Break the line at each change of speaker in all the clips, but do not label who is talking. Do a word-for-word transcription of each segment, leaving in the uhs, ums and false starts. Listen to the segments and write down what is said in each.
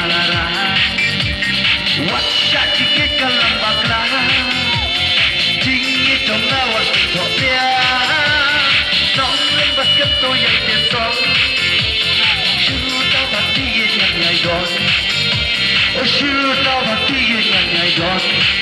malara Watcha chike kalambakla Jingi tonga wasutopia Nong lên basket tôi dạy tiền sống Shuru tao bạc đi nhảy nhảy đón Shuru tao bạc đi nhảy nhảy đón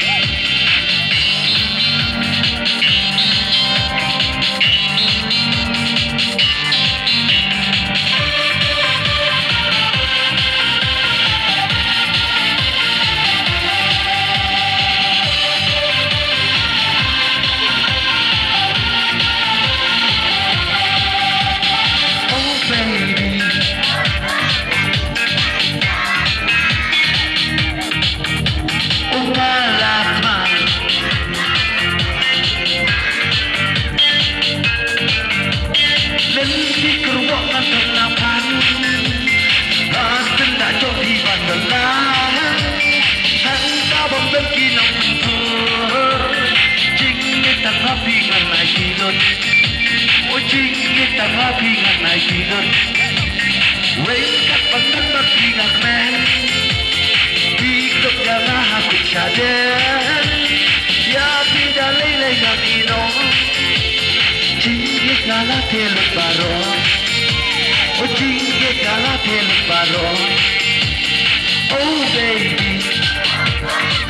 Happy and I feel it. Wake up and not being a man. Pick up your laugh with Shadell. Ya pida lele yamino. Chingue gala tel baro. Oh chingue gala tel baro. Oh baby.